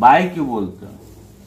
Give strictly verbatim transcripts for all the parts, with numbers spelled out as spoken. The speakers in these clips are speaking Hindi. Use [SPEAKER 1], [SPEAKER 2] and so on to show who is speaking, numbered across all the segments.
[SPEAKER 1] बाय क्यों बोलते हो?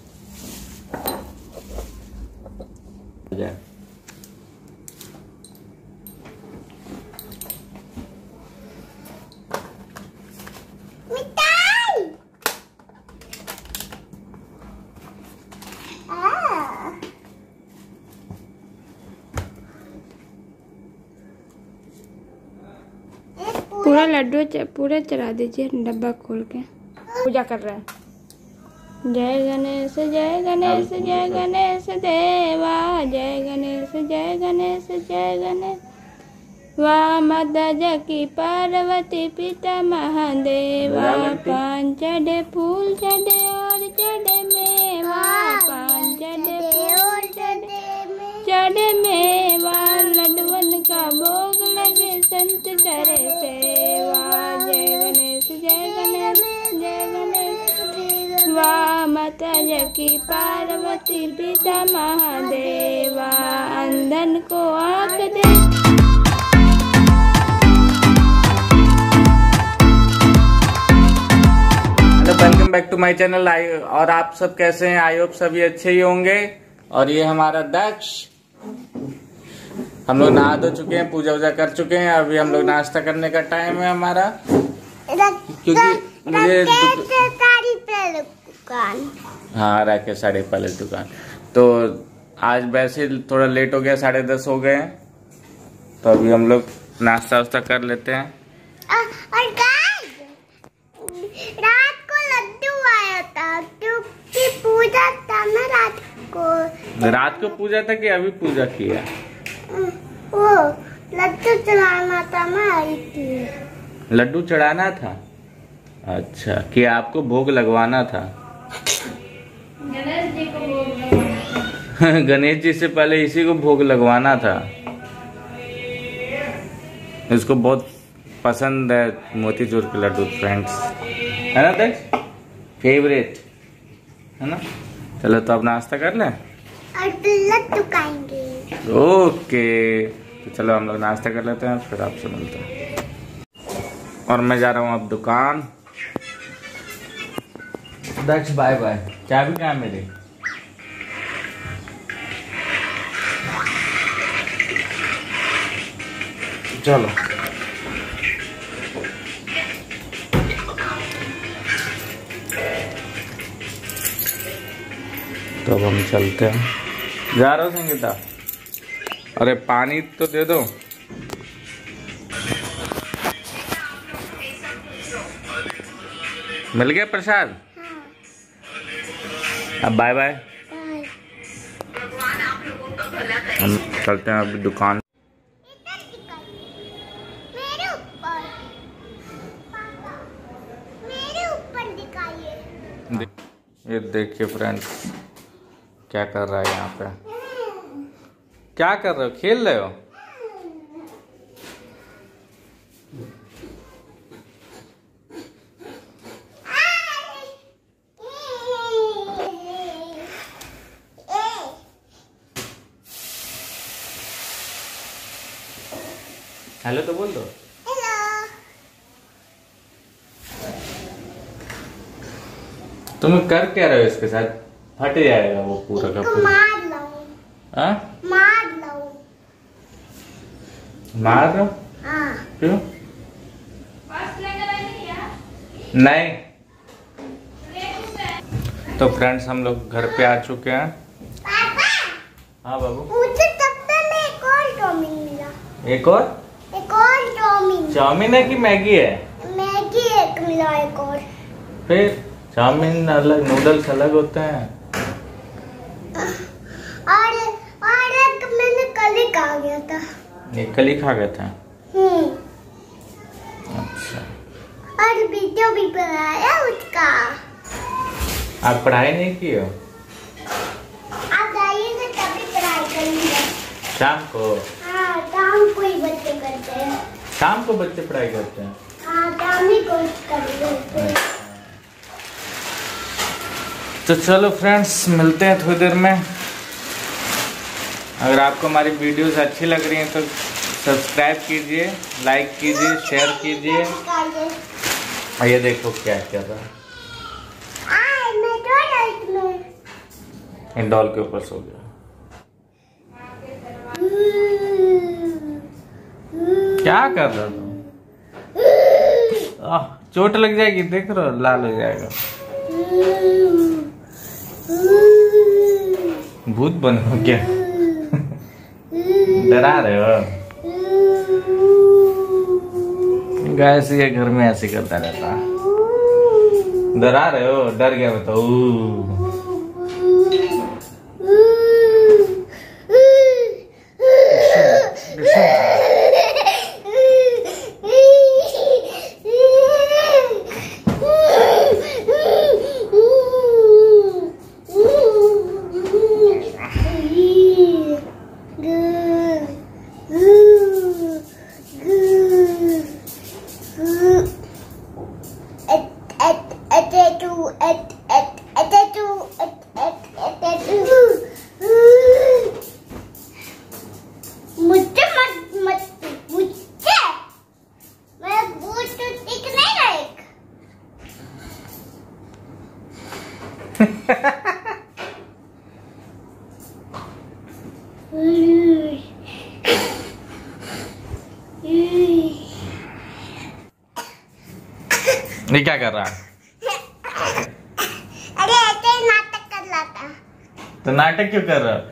[SPEAKER 2] पूरा लड्डू पूरे चढ़ा दीजिए डब्बा खोल के। पूजा कर रहा है। जय गणेश जय गणेश जय गणेश देवा, जय गणेश जय गणेश जय गणेश। वाह माता जकी पार्वती पिता महादेवा, पान चढ़े फूल चढ़े और चढ़े मेवा, पान चढ़े फूल चढ़े चढ़े मेवा, लड्डुअन का भोग लगे संत करे सेवा। जय गणेश जय गणेश जय गणेश। वाह माता जकी पार्वती पिता महादेवा, अंधन को आँख दे।
[SPEAKER 1] Welcome back to my channel. I और आप सब कैसे हैं? आई होप सभी अच्छे ही होंगे। और ये हमारा दक्ष, हम लोग नहा धो चुके हैं, पूजा वूजा कर चुके हैं। अभी हम लोग नाश्ता करने का टाइम है हमारा, क्योंकि मुझे दुकान हाँ राकेश साड़ी पहले दुकान। तो आज वैसे थोड़ा लेट हो गया, साढ़े दस हो गए हैं। तो अभी हम लोग नाश्ता वास्ता कर लेते हैं।
[SPEAKER 3] और रात को लड्डू आया था क्योंकि पूजा था ना रात को।
[SPEAKER 1] रात को पूजा था कि अभी पूजा किया?
[SPEAKER 3] वो लड्डू चढ़ाना था ना, आई थी।
[SPEAKER 1] लड्डू चढ़ाना था? अच्छा, कि आपको भोग लगवाना था?
[SPEAKER 2] गणेश जी को भोग
[SPEAKER 1] गणेश जी से पहले इसी को भोग लगवाना था। इसको बहुत पसंद है मोतीचूर के लड्डू फ्रेंड्स, है ना दक्ष? फेवरेट है ना? चलो तो अब नाश्ता कर लें
[SPEAKER 3] और लड्डू खाएंगे।
[SPEAKER 1] ओके, तो चलो हम लोग नाश्ता कर लेते हैं, फिर आपसे मिलते हैं। और मैं जा रहा हूँ अब दुकान। Daksh bye bye. चाबी कहाँ है मेरी? चलो तो अब हम चलते हैं। जा रहा हूँ संगीता। अरे पानी तो दे दो। मिल गया प्रसाद? अब बाय बाय। हम चलते हैं अभी दुकान।
[SPEAKER 3] मेरे ऊपर मेरे ऊपर दिखाइए।
[SPEAKER 1] ये देखिए फ्रेंड्स, क्या कर रहा है यहाँ पे? क्या कर रहे हो? खेल रहे हो? हेलो तो बोल दो।
[SPEAKER 3] हेलो।
[SPEAKER 1] तुम कर क्या रहे हो इसके साथ? फट जाएगा वो पूरा का पूरा।
[SPEAKER 3] मार लो।
[SPEAKER 1] हाँ?
[SPEAKER 3] मार लो।
[SPEAKER 1] मार रहा?
[SPEAKER 3] हाँ।
[SPEAKER 1] क्यों? नहीं। तो फ्रेंड्स हम लोग घर पे आ चुके हैं।
[SPEAKER 3] पापा।
[SPEAKER 1] हाँ बाबू।
[SPEAKER 3] मुझे डब्बे में एक और चाउमीन मिला।
[SPEAKER 1] एक और?
[SPEAKER 3] एक और चाउमीन।
[SPEAKER 1] चाउमीन है कि मैगी है?
[SPEAKER 3] मैगी एक मिला, एक और।
[SPEAKER 1] फिर चाउमीन अलग, नूडल्स अलग होते हैं।
[SPEAKER 3] और और एक मैंने कल ही खा गया था।
[SPEAKER 1] ये कल ही खा गए थे?
[SPEAKER 3] हम्म।
[SPEAKER 1] अच्छा।
[SPEAKER 3] और वीडियो भी बनाया उसका।
[SPEAKER 1] आप पढ़ाई नहीं की हो?
[SPEAKER 3] आप जाइए तभी पढ़ाई करेंगे।
[SPEAKER 1] शाम को?
[SPEAKER 3] हाँ, शाम को ही बच्चे करते हैं।
[SPEAKER 1] शाम को बच्चे पढ़ाई करते हैं?
[SPEAKER 3] हाँ, शाम ही को करते हैं।
[SPEAKER 1] तो चलो फ्रेंड्स, मिलते हैं थोड़ी देर में। अगर आपको हमारी वीडियोस अच्छी लग रही हैं तो सब्सक्राइब कीजिए, लाइक कीजिए, शेयर कीजिए। और ये देखो क्या कर रहा है। इन डॉल के ऊपर सो गया। क्या कर रहा तुम? चोट लग जाएगी, देख रहे हो, लाल हो जाएगा। भूत बन हो क्या? डरा रहे हो? गाइस ये घर में ऐसे करता रहता। डरा रहे हो? डर गया बताओ। ये क्या कर रहा है?
[SPEAKER 3] अरे ऐसे नाटक कर रहा था।
[SPEAKER 1] तो नाटक क्यों कर रहा?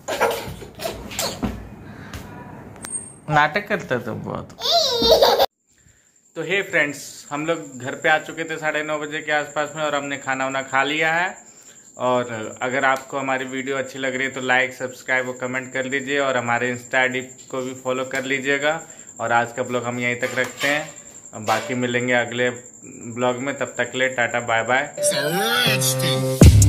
[SPEAKER 1] नाटक करता तो बहुत। तो हे फ्रेंड्स, हम लोग घर पे आ चुके थे साढ़े नौ बजे के आसपास में और हमने खाना वाना खा लिया है। और अगर आपको हमारी वीडियो अच्छी लग रही है तो लाइक, सब्सक्राइब और कमेंट कर लीजिए और हमारे इंस्टा आई डी को भी फॉलो कर लीजिएगा। और आज का ब्लॉग हम यहीं तक रखते हैं, बाकी मिलेंगे अगले ब्लॉग में। तब तक ले टाटा बाय बाय।